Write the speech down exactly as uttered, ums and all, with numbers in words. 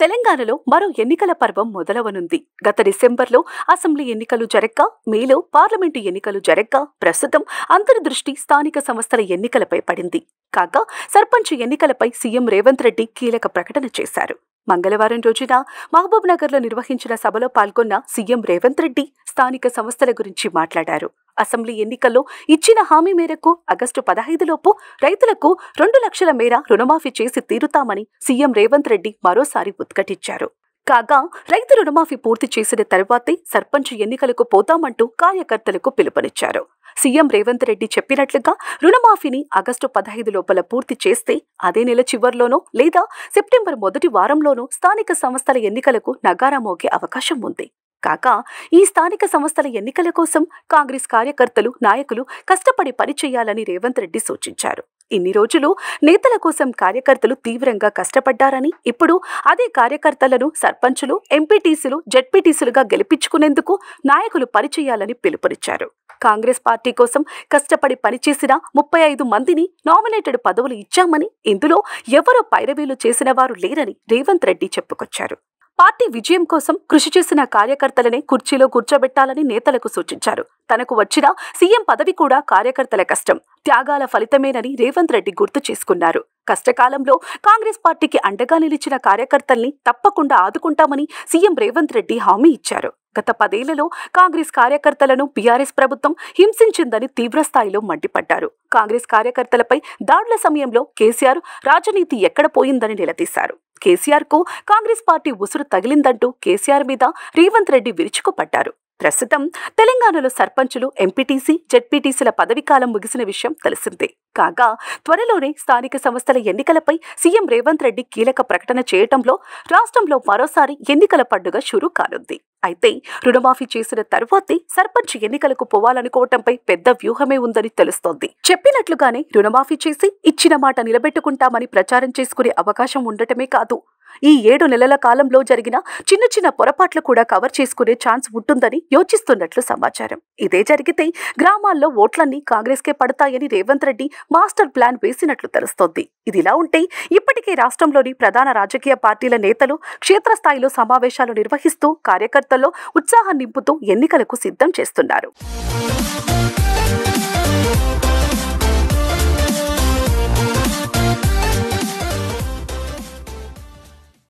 తెలంగాణలో మరో ఎన్నికల పర్వం మొదలవనుంది. గత డిసెంబర్లో అసెంబ్లీ ఎన్నికలు జరగ్గా, మేలో పార్లమెంటు ఎన్నికలు జరగ్గా ప్రస్తుతం అందరి దృష్టి స్థానిక సంస్థల ఎన్నికలపై పడింది. కాగా సర్పంచ్ ఎన్నికలపై సీఎం రేవంత్ రెడ్డి కీలక ప్రకటన చేశారు. మంగళవారం రోజున మహబూబ్ నగర్లో నిర్వహించిన సభలో పాల్గొన్న సీఎం రేవంత్ రెడ్డి స్థానిక సంస్థల గురించి మాట్లాడారు. అసెంబ్లీ ఎన్నికల్లో ఇచ్చిన హామీ మేరకు ఆగస్టు పదహైదులోపు రైతులకు రెండు లక్షల మేర రుణమాఫీ చేసి తీరుతామని సీఎం రేవంత్ రెడ్డి మరోసారి ఉద్ఘాటించారు. కాగా రైతు రుణమాఫీ పూర్తి చేసిన తరువాతే సర్పంచ్ ఎన్నికలకు పోతామంటూ కార్యకర్తలకు పిలుపునిచ్చారు. సీఎం రేవంత్ రెడ్డి చెప్పినట్లుగా రుణమాఫీని ఆగస్టు పదహైదు లోపల పూర్తి చేస్తే అదే నెల చివర్లోనో లేదా సెప్టెంబర్ మొదటి వారంలోనో స్థానిక సంస్థల ఎన్నికలకు నగారా మోగే అవకాశం ఉంది. కాగా ఈ స్థానిక సంస్థల ఎన్నికల కోసం కాంగ్రెస్ కార్యకర్తలు, నాయకులు కష్టపడి పనిచేయాలని రేవంత్ రెడ్డి సూచించారు. ఇన్ని రోజులు నేతల కోసం కార్యకర్తలు తీవ్రంగా కష్టపడ్డారని, ఇప్పుడు అదే కార్యకర్తలను సర్పంచులు, ఎంపీటీసీలు, జెడ్పీటీసీలుగా గెలిపించుకునేందుకు నాయకులు పనిచేయాలని పిలుపునిచ్చారు. కాంగ్రెస్ పార్టీ కోసం కష్టపడి పనిచేసిన ముప్పై ఐదు మందిని నామినేటెడ్ పదవులు ఇచ్చామని, ఇందులో ఎవరో పైరవీలు చేసిన వారు లేరని రేవంత్ రెడ్డి చెప్పుకొచ్చారు. పార్టీ విజయం కోసం కృషి చేసిన కార్యకర్తలనే కుర్చీలో కూర్చోబెట్టాలని నేతలకు సూచించారు. తనకు వచ్చిన సీఎం పదవి కూడా కార్యకర్తల కష్టం, త్యాగాల ఫలితమేనని రేవంత్ రెడ్డి గుర్తు చేసుకున్నారు. కష్టకాలంలో కాంగ్రెస్ పార్టీకి అండగా నిలిచిన కార్యకర్తల్ని తప్పకుండా ఆదుకుంటామని సీఎం రేవంత్ రెడ్డి హామీ ఇచ్చారు. గత పదేళ్లలో కాంగ్రెస్ కార్యకర్తలను బీఆర్ఎస్ ప్రభుత్వం హింసించిందని తీవ్రస్థాయిలో మండిపడ్డారు. కాంగ్రెస్ కార్యకర్తలపై దాడుల సమయంలో కేసీఆర్ రాజనీతి ఎక్కడ పోయిందని నిలదీశారు. కేసీఆర్ కు కాంగ్రెస్ పార్టీ ఉసురు తగిలిందంటూ కేసీఆర్ మీద రేవంత్ రెడ్డి విరుచుకుపడ్డారు. ప్రస్తుతం తెలంగాణలో సర్పంచులు, ఎంపీటీసీ, జెడ్పీటీసీల పదవీకాలం ముగిసిన విషయం తెలిసిందే. కాగా త్వరలోనే స్థానిక సంస్థల ఎన్నికలపై సీఎం రేవంత్ రెడ్డి కీలక ప్రకటన చేయటంలో రాష్ట్రంలో మరోసారి ఎన్నికల పండుగ షురూ కానుంది. అయితే రుణమాఫీ చేసిన తరువాతే సర్పంచ్ ఎన్నికలకు పోవాలనుకోవటంపై పెద్ద వ్యూహమే ఉందని తెలుస్తోంది. చెప్పినట్లుగానే రుణమాఫీ చేసి ఇచ్చిన మాట నిలబెట్టుకుంటామని ప్రచారం చేసుకునే అవకాశం ఉండటమే కాదు, ఈ ఏడు నెలల కాలంలో జరిగిన చిన్న చిన్న పొరపాట్లు కూడా కవర్ చేసుకునే ఛాన్స్ ఉంటుందని యోచిస్తున్నట్లు సమాచారం. ఇదే జరిగితే గ్రామాల్లో ఓట్లన్నీ కాంగ్రెస్కే పడతాయని రేవంత్ రెడ్డి మాస్టర్ ప్లాన్ వేసినట్లు తెలుస్తోంది. ఇదిలా ఉంటే ఇప్పటికే రాష్ట్రంలోని ప్రధాన రాజకీయ పార్టీల నేతలు క్షేత్రస్థాయిలో సమావేశాలు నిర్వహిస్తూ కార్యకర్తల్లో ఉత్సాహం నింపుతూ ఎన్నికలకు సిద్ధం చేస్తున్నారు.